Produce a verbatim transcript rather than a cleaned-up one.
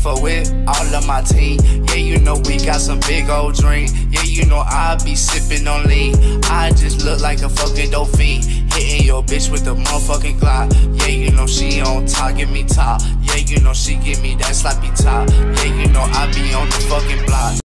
fuck with all of my team. Yeah, you know we got some big old dream. Yeah, you know I be sipping on lean. I just look like a fucking dope fiend, hitting your bitch with the motherfucking Glock. Yeah, you know she on top, give me top. Yeah, you know she give me that sloppy top. Yeah, you know I be on the fucking block.